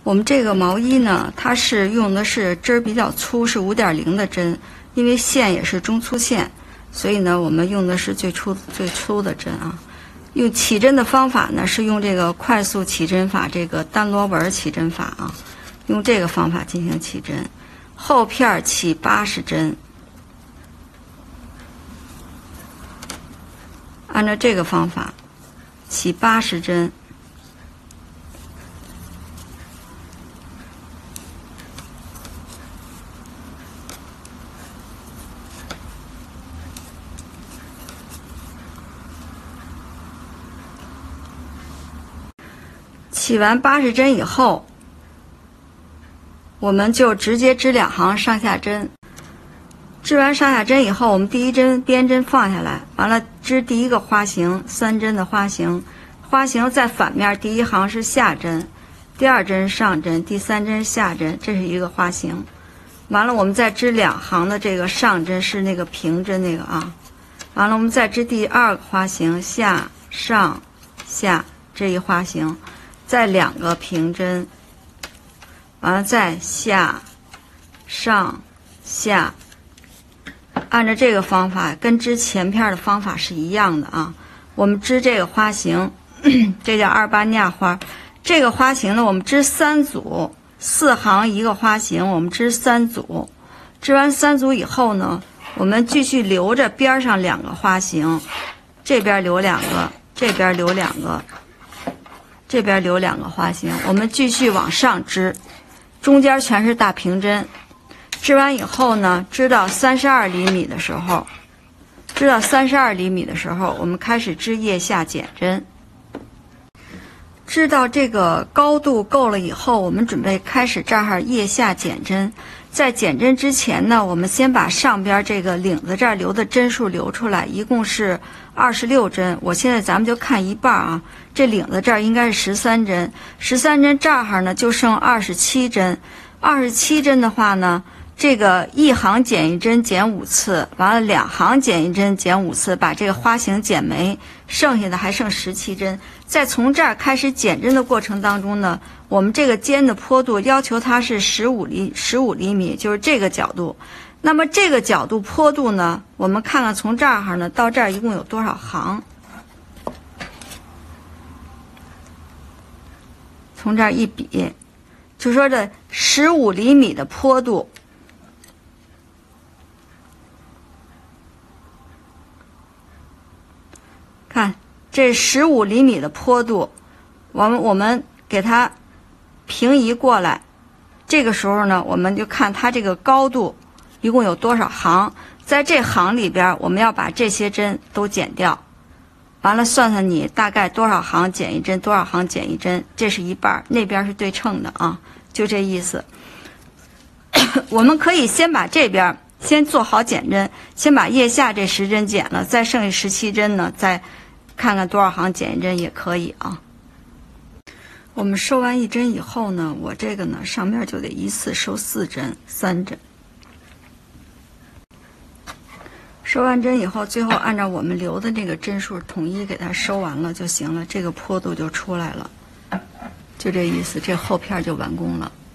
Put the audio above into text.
我们这个毛衣呢，它是用的是针儿比较粗，是5.0的针，因为线也是中粗线，所以呢，我们用的是最粗的针啊。用起针的方法呢，是用这个快速起针法，这个单螺纹起针法啊，用这个方法进行起针。后片起80针，按照这个方法起80针。起完80针以后，我们就直接织2行上下针。织完上下针以后，我们第一针边针放下来，完了织第一个花形，3针的花形。花形在反面，第一行是下针，第2针上针，第3针下针，这是一个花形。完了，我们再织2行的这个上针是那个平针那个啊。完了，我们再织第2个花形，下上下这一花形。再2个平针，完了再下、上、下，按照这个方法，跟织前片的方法是一样的啊。我们织这个花形，这叫阿巴尼亚花。这个花形呢，我们织3组，4行一个花形，我们织3组。织完3组以后呢，我们继续留着边上2个花形，这边留2个，这边留2个。这边留2个花形，我们继续往上织，中间全是大平针。织完以后呢，织到32厘米的时候，我们开始织腋下减针。织到这个高度够了以后，我们准备开始这儿腋下减针。在减针之前呢，我们先把上边这个领子这儿留的针数留出来，一共是26针。我现在咱们就看一半啊，这领子这儿应该是13针，13针这儿呢就剩27针。27针的话呢，这个1行减1针减5次，完了2行减1针减5次，把这个花形减没，剩下的还剩17针。再从这儿开始减针的过程当中呢，我们这个肩的坡度要求它是15厘米，就是这个角度。那么这个角度坡度呢，我们看看从这儿呢到这儿一共有多少行。从这儿一比，就说这15厘米的坡度，看这15厘米的坡度，我们给它平移过来。这个时候呢，我们就看它这个高度一共有多少行，在这行里边我们要把这些针都减掉，完了算算你大概多少行减1针，多少行减1针，这是一半，那边是对称的啊，就这意思。我们可以先把这边先做好减针，先把腋下这10针减了，再剩下17针呢，再看看多少行减1针也可以啊。我们收完1针以后呢，我这个呢上面就得依次收4针、3针。收完针以后，最后按照我们留的这个针数统一给它收完了就行了，这个坡度就出来了，就这意思，这后片就完工了。